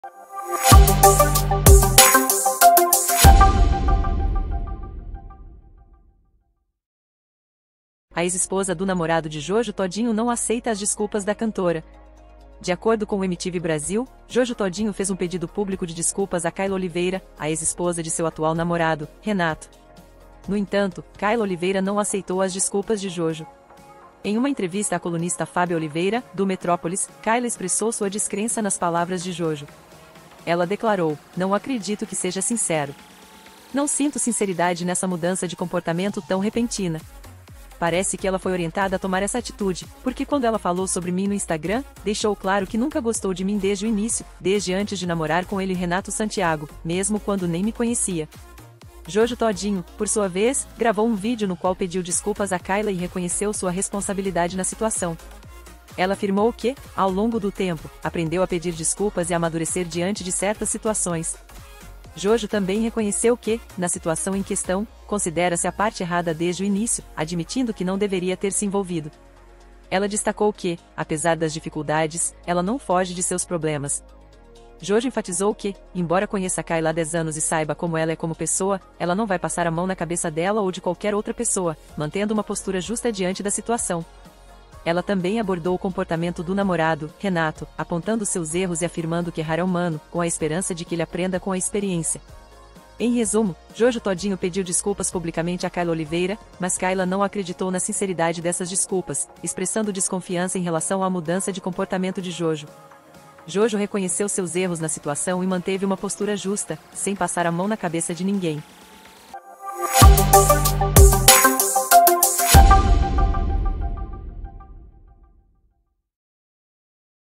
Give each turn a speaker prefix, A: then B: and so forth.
A: A ex-esposa do namorado de Jojo Todinho não aceita as desculpas da cantora. De acordo com o MTV Brasil, Jojo Todinho fez um pedido público de desculpas a Kayla Oliveira, a ex-esposa de seu atual namorado, Renato. No entanto, Kayla Oliveira não aceitou as desculpas de Jojo. Em uma entrevista à colunista Fábia Oliveira, do Metrópolis, Kayla expressou sua descrença nas palavras de Jojo. Ela declarou: "Não acredito que seja sincero. Não sinto sinceridade nessa mudança de comportamento tão repentina. Parece que ela foi orientada a tomar essa atitude, porque quando ela falou sobre mim no Instagram, deixou claro que nunca gostou de mim desde o início, desde antes de namorar com ele Renato Santiago, mesmo quando nem me conhecia." Jojo Todinho, por sua vez, gravou um vídeo no qual pediu desculpas a Kayla e reconheceu sua responsabilidade na situação. Ela afirmou que, ao longo do tempo, aprendeu a pedir desculpas e a amadurecer diante de certas situações. Jojo também reconheceu que, na situação em questão, considera-se a parte errada desde o início, admitindo que não deveria ter se envolvido. Ela destacou que, apesar das dificuldades, ela não foge de seus problemas. Jojo enfatizou que, embora conheça Kayla há 10 anos e saiba como ela é como pessoa, ela não vai passar a mão na cabeça dela ou de qualquer outra pessoa, mantendo uma postura justa diante da situação. Ela também abordou o comportamento do namorado, Renato, apontando seus erros e afirmando que errar é humano, com a esperança de que ele aprenda com a experiência. Em resumo, Jojo Todinho pediu desculpas publicamente a Kayla Oliveira, mas Kayla não acreditou na sinceridade dessas desculpas, expressando desconfiança em relação à mudança de comportamento de Jojo. Jojo reconheceu seus erros na situação e manteve uma postura justa, sem passar a mão na cabeça de ninguém.